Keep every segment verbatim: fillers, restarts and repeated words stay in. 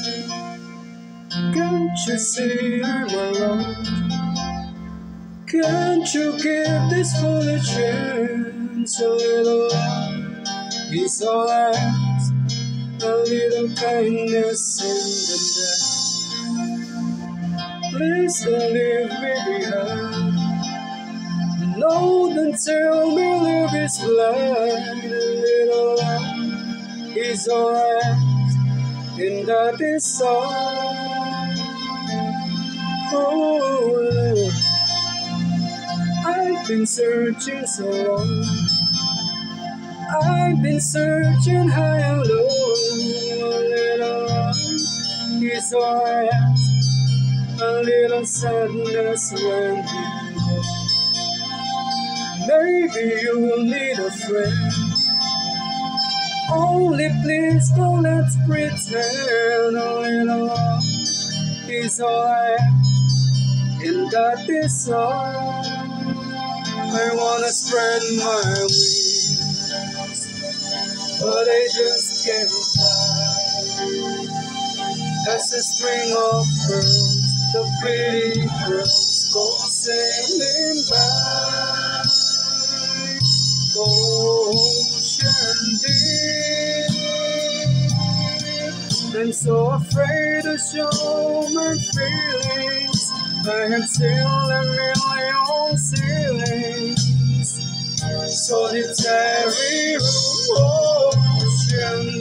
Can't you see I'm alone? Can't you give this fool a chance? A little love is all I ask. A little kindness in the dark. Please don't leave me behind. No, don't tell me love is blind. A little love is all I ask, and that is all. Oh, Lord, I've been searching so long. I've been searching high and low. A little love is all I ask. A little sadness when you go. Maybe you will need a friend. Only please don't let's pretend. A little love is all I ask, and that is all. I wanna spread my wings, but I just can't fly. As a string of pearls, the pretty girls go sailing by. Ocean deep, I'm so afraid to show my feelings. I have sailed a million ceilings, solitary ocean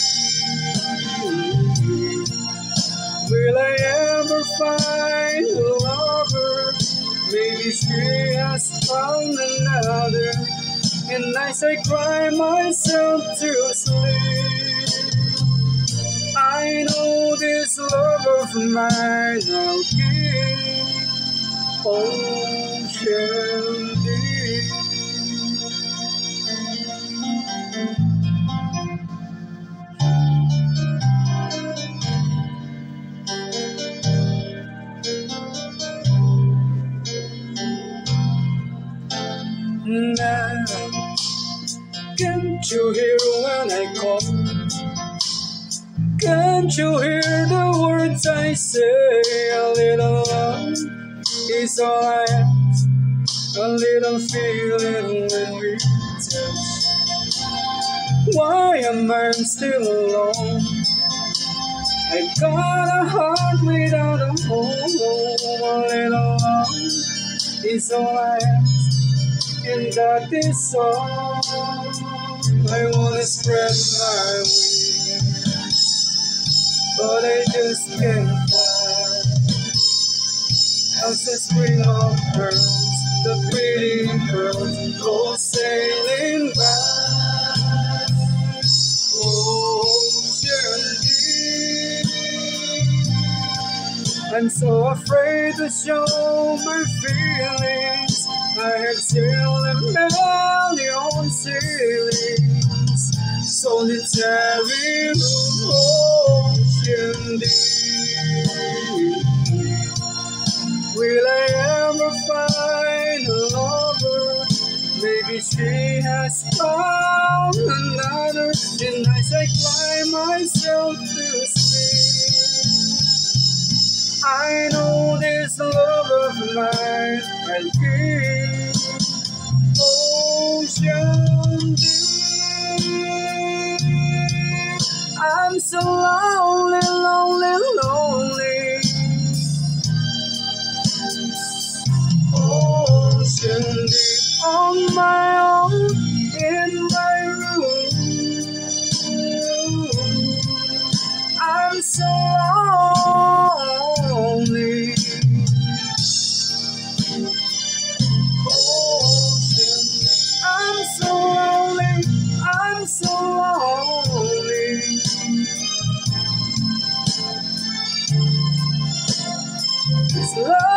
deep. Will I ever find a lover? Maybe she has found another. And nights I cry myself to sleep. I know this love of mine I'll give ocean deep. Now, can't you hear when I call? Can't you hear the words I say? A little love is all I ask. A little feeling when we touch. Why am I still alone? I got a heart without a home. A little love is all I ask, and that is all. I wanna spread my wings, but I just can't fly. As a string of pearls, the pretty girls go sailing by. Ocean deep, I'm so afraid to show my feelings. I have sailed a million ceilings, solitary ocean deep. Will I ever find a lover? Maybe she has found another. And nights I climb myself to sleep. I know this love of mine I'll give ocean deep. I'm so lonely, lonely, lonely. Ocean deep on my own in my room. I'm so lonely. Ocean deep. I'm so lonely. I'm so lonely. This love